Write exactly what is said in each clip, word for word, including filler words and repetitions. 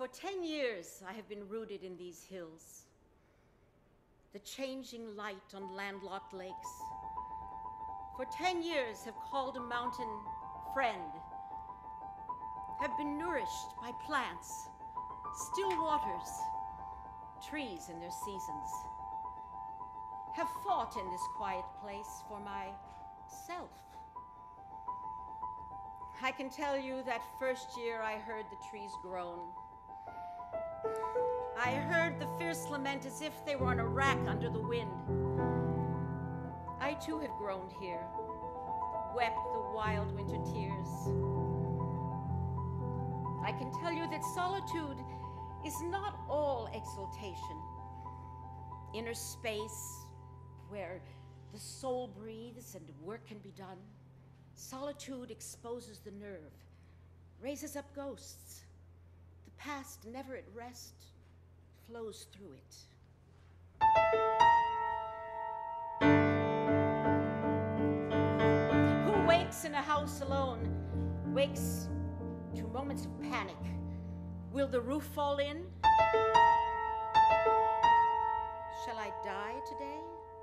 For ten years, I have been rooted in these hills. The changing light on landlocked lakes. For ten years have called a mountain friend, have been nourished by plants, still waters, trees in their seasons, have fought in this quiet place for myself. I can tell you that first year I heard the trees groan. I heard the fierce lament as if they were on a rack under the wind. I too have groaned here, wept the wild winter tears. I can tell you that solitude is not all exaltation. Inner space where the soul breathes and work can be done. Solitude exposes the nerve, raises up ghosts. The past, never at rest, flows through it. Who wakes in a house alone, wakes to moments of panic. Will the roof fall in? Shall I die today?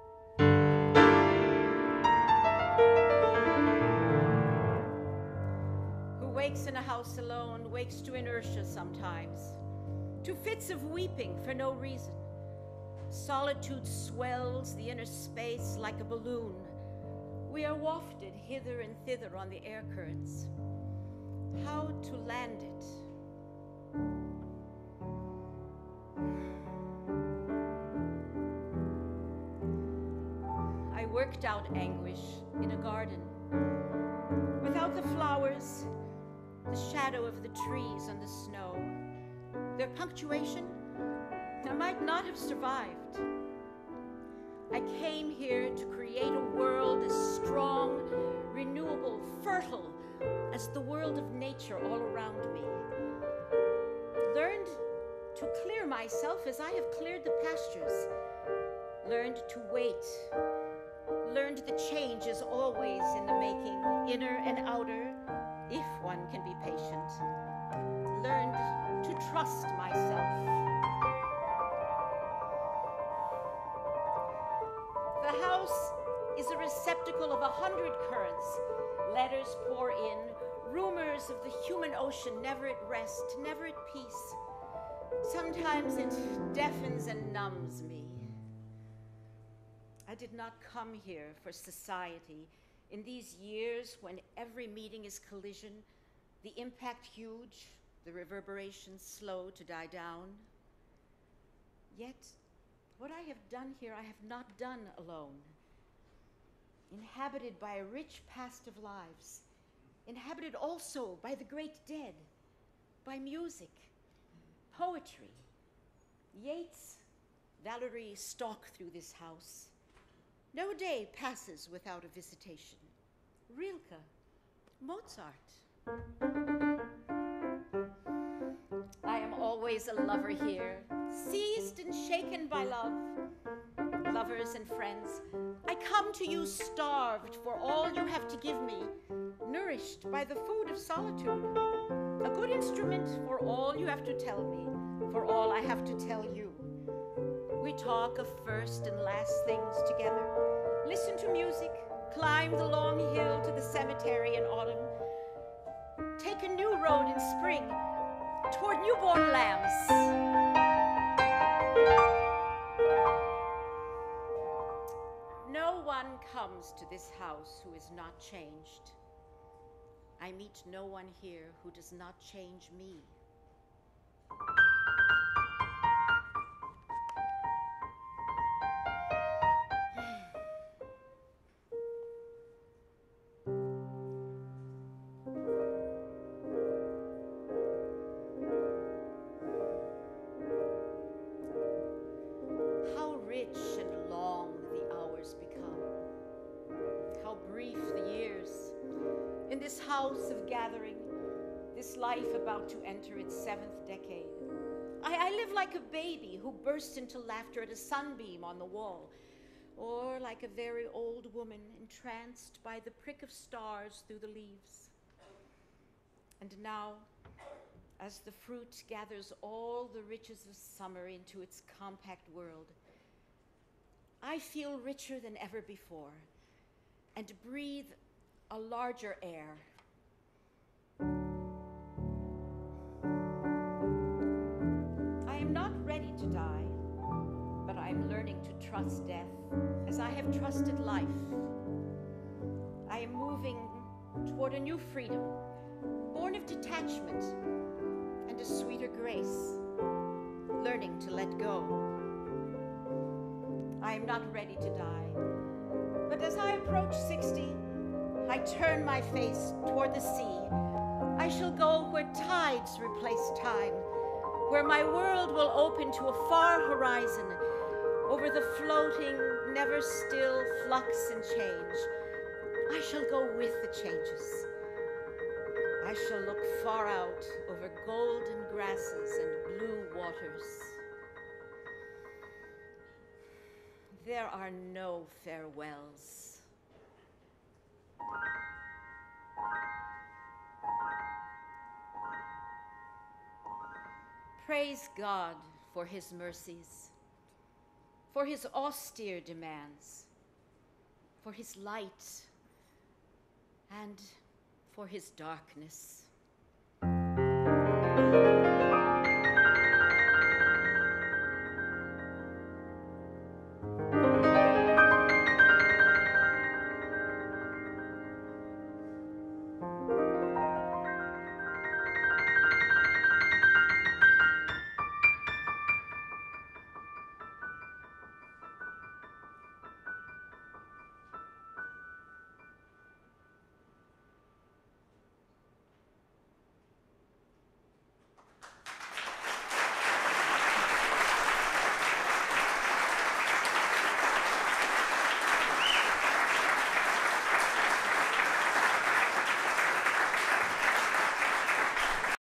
Who wakes in a house alone, wakes to inertia sometimes, to fits of weeping for no reason. Solitude swells the inner space like a balloon. We are wafted hither and thither on the air currents. How to land it? I worked out anguish in a garden. Without the flowers, the shadow of the trees on the snow, their punctuation, I might not have survived. I came here to create a world as strong, renewable, fertile as the world of nature all around me. Learned to clear myself as I have cleared the pastures. Learned to wait. Learned that change is always in the making, inner and outer, if one can be patient. Learned to trust myself. The house is a receptacle of a hundred currents. Letters pour in, rumors of the human ocean, never at rest, never at peace. Sometimes it deafens and numbs me. I did not come here for society. In these years when every meeting is collision, the impact huge, the reverberations slow to die down. Yet, what I have done here, I have not done alone. Inhabited by a rich past of lives, inhabited also by the great dead, by music, poetry. Yeats, Valerie stalk through this house. No day passes without a visitation. Rilke, Mozart. I am always a lover here, seized and shaken by love. Lovers and friends, I come to you starved for all you have to give me, nourished by the food of solitude. A good instrument for all you have to tell me, for all I have to tell you. We talk of first and last things together, listen to music, climb the long hill to the cemetery in autumn, take a new road in spring toward newborn lambs. No one comes to this house who is not changed. I meet no one here who does not change me. House of gathering, this life about to enter its seventh decade. I, I live like a baby who bursts into laughter at a sunbeam on the wall, or like a very old woman entranced by the prick of stars through the leaves. And now as the fruit gathers all the riches of summer into its compact world, I feel richer than ever before and breathe a larger air. I am not ready to die, but I am learning to trust death as I have trusted life. I am moving toward a new freedom, born of detachment and a sweeter grace, learning to let go. I am not ready to die, but as I approach sixty, I turn my face toward the sea. I shall go where tides replace time, where my world will open to a far horizon, over the floating, never still flux and change. I shall go with the changes. I shall look far out over golden grasses and blue waters. There are no farewells. Praise God for his mercies, for his austere demands, for his light, and for his darkness.